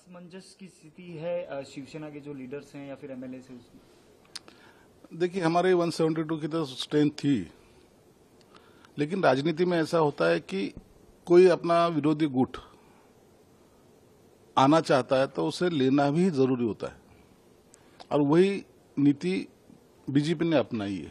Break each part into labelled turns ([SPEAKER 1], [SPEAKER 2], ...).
[SPEAKER 1] असमंजस की स्थिति है शिवसेना के जो लीडर्स हैं या फिर एमएलए से उसमें?
[SPEAKER 2] देखिए, हमारे 172 की तो स्ट्रेंथ थी, लेकिन राजनीति में ऐसा होता है कि कोई अपना विरोधी गुट आना चाहता है तो उसे लेना भी जरूरी होता है, और वही नीति बीजेपी ने अपनाई है।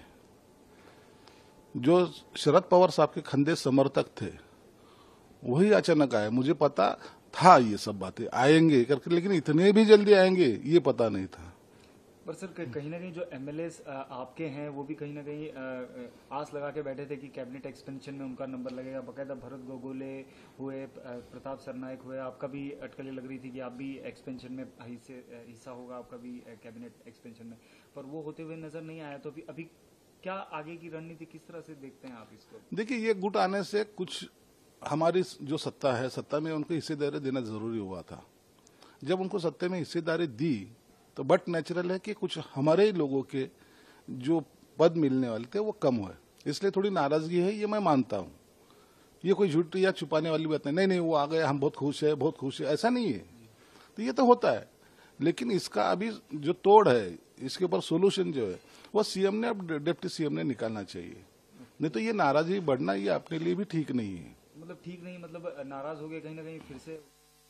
[SPEAKER 2] जो शरद पवार साहब के खंदे समर्थक थे वही अचानक आए। मुझे पता था ये सब बातें आएंगे करके, लेकिन इतने भी जल्दी आएंगे ये पता नहीं था।
[SPEAKER 1] पर सर कहीं ना कहीं जो एमएलए आपके हैं वो भी कहीं ना कहीं आस लगा के बैठे थे कि कैबिनेट एक्सपेंशन में उनका नंबर लगेगा। बकायदा भरत गोगोले हुए, प्रताप सरनायक हुए, आपका भी अटकलें लग रही थी कि आप भी एक्सपेंशन में हिस्सा होगा आपका भी कैबिनेट एक्सपेंशन में, पर वो होते हुए नजर नहीं आया। तो अभी क्या आगे की रणनीति किस तरह से देखते हैं आप इसको?
[SPEAKER 2] देखिए, ये गुट आने से कुछ हमारी जो सत्ता है, सत्ता में उनको हिस्सेदारी देना जरूरी हुआ था। जब उनको सत्ता में हिस्सेदारी दी तो बट नेचुरल है कि कुछ हमारे ही लोगों के जो पद मिलने वाले थे वो कम हुए, इसलिए थोड़ी नाराजगी है, ये मैं मानता हूं। ये कोई झूठ या छुपाने वाली बात नहीं। नहीं, वो आ गए, हम बहुत खुश है, बहुत खुश है, ऐसा नहीं है। तो ये तो होता है, लेकिन इसका अभी जो तोड़ है, इसके ऊपर सोल्यूशन जो है वो सीएम ने, अब डिप्टी सीएम ने निकालना चाहिए। नहीं तो ये नाराजगी बढ़ना ये अपने लिए भी ठीक नहीं है।
[SPEAKER 1] मतलब ठीक नहीं, मतलब नाराज हो गए कहीं ना कहीं फिर से?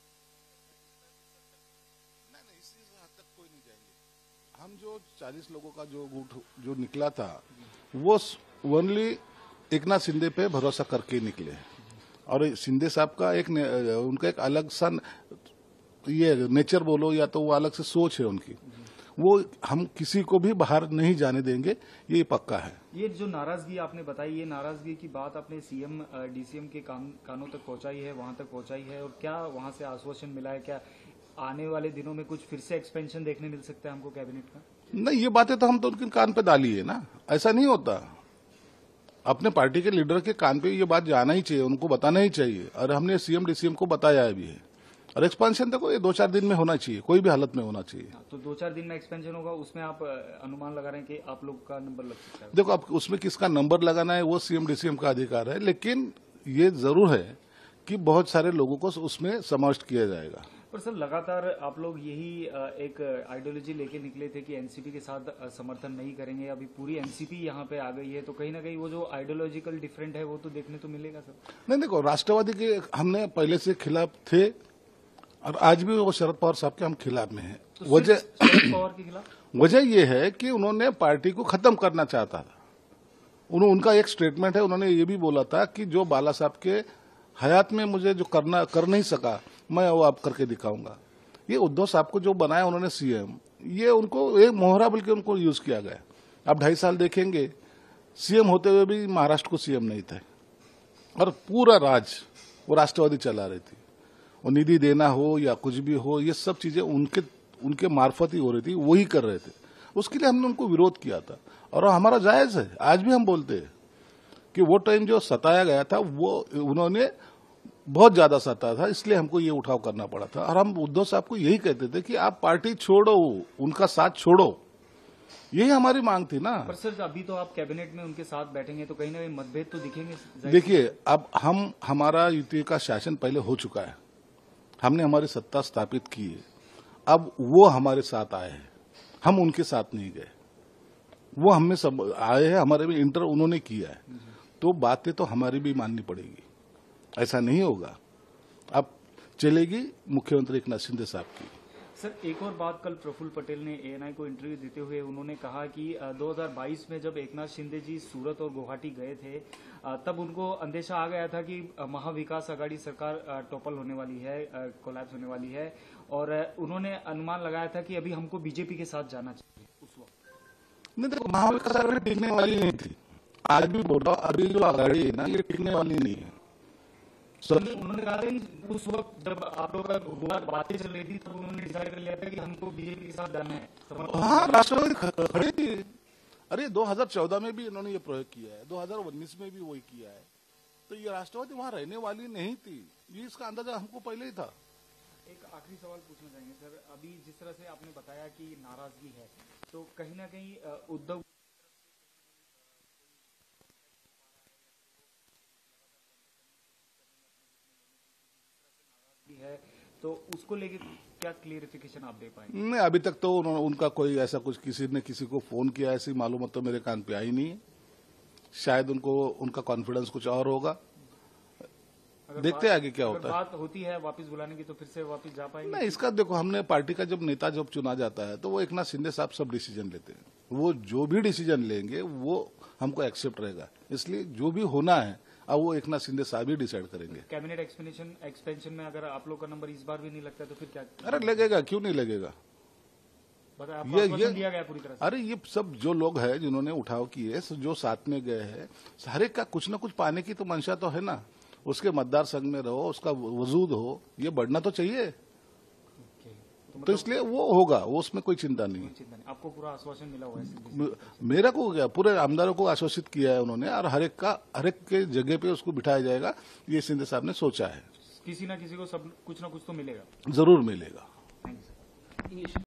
[SPEAKER 2] हम जो 40 लोगों का जो गुट जो निकला था वो ओनली एकनाथ शिंदे पे भरोसा करके निकले, और शिंदे साहब का उनका एक अलग सा ये नेचर बोलो या तो वो अलग से सोच है उनकी, वो हम किसी को भी बाहर नहीं जाने देंगे, ये पक्का है।
[SPEAKER 1] ये जो नाराजगी आपने बताई, ये नाराजगी की बात आपने सीएम डीसीएम के कानों तक पहुंचाई है, वहां तक पहुंचाई है? और क्या वहां से आश्वासन मिला है? क्या आने वाले दिनों में कुछ फिर से एक्सपेंशन देखने मिल सकता है हमको कैबिनेट का?
[SPEAKER 2] नहीं, ये बातें तो हम तो उनके कान पे डाली है ना, ऐसा नहीं होता। अपने पार्टी के लीडर के कान पे ये बात जाना ही चाहिए, उनको बताना ही चाहिए, और हमने सीएम डीसीएम को बताया भी है। और एक्सपेंशन देखो, ये 2-4 दिन में होना चाहिए, कोई भी हालत में होना चाहिए।
[SPEAKER 1] तो 2-4 दिन में एक्सपेंशन होगा, उसमें आप अनुमान लगा रहे हैं कि आप लोग का नंबर लग सकता है?
[SPEAKER 2] देखो, अब उसमें किसका नंबर लगाना है वो सीएम डीसीएम का अधिकार है, लेकिन ये जरूर है कि बहुत सारे लोगों को उसमें समाविष्ट किया जाएगा।
[SPEAKER 1] पर सर लगातार आप लोग यही एक आइडियोलॉजी लेके निकले थे कि एनसीपी के साथ समर्थन नहीं करेंगे। अभी पूरी एनसीपी यहाँ पे आ गई है, तो कहीं ना कहीं वो जो आइडियोलॉजिकल डिफरेंट है वो तो देखने तो मिलेगा सर।
[SPEAKER 2] नहीं, देखो, राष्ट्रवादी के हमने पहले से खिलाफ थे, और आज भी वो शरद पवार साहब के हम खिलाफ में हैं।
[SPEAKER 1] तो शरद पवार के खिलाफ
[SPEAKER 2] वजह ये है कि उन्होंने पार्टी को खत्म करना चाहता था। उनका एक स्टेटमेंट है, उन्होंने ये भी बोला था कि जो बाला साहब के हयात में मुझे जो कर नहीं सका, मैं वो अब करके दिखाऊंगा। ये उद्धव साहब को जो बनाया उन्होंने सीएम, ये उनको एक मोहरा बल्कि उनको यूज किया गया। अब 2.5 साल देखेंगे, सीएम होते हुए भी महाराष्ट्र को सीएम नहीं थे, और पूरा राज वो राष्ट्रवादी चला रही थी। वो निधि देना हो या कुछ भी हो, ये सब चीजें उनके मार्फत ही हो रही थी, वही कर रहे थे। उसके लिए हमने उनको विरोध किया था, और हमारा जायज है। आज भी हम बोलते हैं कि वो टाइम जो सताया गया था वो उन्होंने बहुत ज्यादा सताया था, इसलिए हमको ये उठाव करना पड़ा था। और हम उद्धव साहब को यही कहते थे कि आप पार्टी छोड़ो, उनका साथ छोड़ो, यही हमारी मांग थी ना।
[SPEAKER 1] पर सर अभी तो आप कैबिनेट में उनके साथ बैठेंगे तो कहीं ना कहीं मतभेद तो दिखेंगे।
[SPEAKER 2] देखिए, अब हमारा यूपीए का शासन पहले हो चुका है, हमने हमारी सत्ता स्थापित की है, अब वो हमारे साथ आए हैं, हम उनके साथ नहीं गए। वो हमें सब आए हैं, हमारे में इंटर उन्होंने किया है, तो बातें तो हमारी भी माननी पड़ेगी। ऐसा नहीं होगा। अब चलेगी मुख्यमंत्री एकनाथ शिंदे साहब की।
[SPEAKER 1] सर एक और बात, कल प्रफुल्ल पटेल ने एएनआई को इंटरव्यू देते हुए उन्होंने कहा कि 2022 में जब एकनाथ शिंदे जी सूरत और गुवाहाटी गए थे तब उनको अंदेशा आ गया था कि महाविकास आघाड़ी सरकार टॉपल होने वाली है, कोलैप्स होने वाली है, और उन्होंने अनुमान लगाया था कि अभी हमको बीजेपी के साथ जाना चाहिए उस वक्त।
[SPEAKER 2] नहीं, देखो, महाविकास आघाड़ी टिकने वाली नहीं थी। आज भी बोल रहा हूं, अभी जो आघाड़ी है ना, ये टिकने वाली नहीं है।
[SPEAKER 1] उन्होंने कहा था कि उस वक्त जब आप लोग का बातें चल रही थी तब उन्होंने डिसाइड कर लिया था कि हमको बीजेपी के साथ जाना है।
[SPEAKER 2] हाँ, राष्ट्रवादी खड़ी थी। अरे 2014 में भी इन्होंने ये प्रयोग किया है, 2019 में भी वही किया है। तो ये राष्ट्रवादी वहां रहने वाली नहीं थी, ये इसका अंदाजा हमको पहले ही था।
[SPEAKER 1] एक आखिरी सवाल पूछना चाहेंगे सर, अभी जिस तरह से आपने बताया कि नाराजगी है, तो कहीं ना कहीं उद्धव है, तो उसको लेके क्या क्लियरिफिकेशन आप दे पाएंगे?
[SPEAKER 2] नहीं, अभी तक तो उनका कोई ऐसा कुछ किसी ने किसी को फोन किया ऐसी मालूम तो मेरे कान पे आई नहीं है। शायद उनका कॉन्फिडेंस कुछ और होगा। देखते हैं आगे क्या होता है।
[SPEAKER 1] बात होती है वापस बुलाने की तो फिर से वापस जा पाएंगे?
[SPEAKER 2] नहीं, इसका देखो, हमने पार्टी का जब नेता जब चुना जाता है तो वो एकनाथ शिंदे साहब सब डिसीजन लेते हैं। वो जो भी डिसीजन लेंगे वो हमको एक्सेप्ट रहेगा, इसलिए जो भी होना है अब वो एकनाथ शिंदे साहब ही डिसाइड करेंगे।
[SPEAKER 1] कैबिनेट एक्सपेंशन में अगर आप लोग का नंबर इस बार भी नहीं लगता तो फिर क्या?
[SPEAKER 2] अरे लगेगा, क्यों नहीं लगेगा।
[SPEAKER 1] ये दिया गया पूरी तरह से।
[SPEAKER 2] अरे ये सब जो लोग हैं जिन्होंने उठाव किए, जो साथ में गए हैं, हर एक का कुछ ना कुछ पाने की तो मंशा तो है ना। उसके मतदार संघ में रहो, उसका वजूद हो, ये बढ़ना तो चाहिए। तो इसलिए वो होगा, वो उसमें कोई चिंता नहीं है।
[SPEAKER 1] आपको पूरा आश्वासन मिला हुआ है?
[SPEAKER 2] मेरा को क्या, पूरे आमदारों को आश्वासित किया है उन्होंने, और हर एक के जगह पे उसको बिठाया जाएगा, ये शिंदे साहब ने सोचा है।
[SPEAKER 1] किसी ना किसी को सब कुछ ना कुछ तो मिलेगा,
[SPEAKER 2] जरूर मिलेगा।
[SPEAKER 1] थैंक्स।